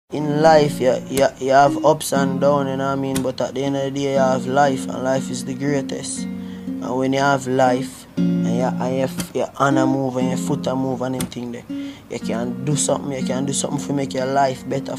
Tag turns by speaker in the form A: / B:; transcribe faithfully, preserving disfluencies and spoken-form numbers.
A: In life, you, you, you have ups and downs, you know what I mean? But at the end of the day, you have life, and life is the greatest. And when you have life, and, you, and your, your hand a move, and your foot a move, and them thing there, you can do something, you can do something to make your life better.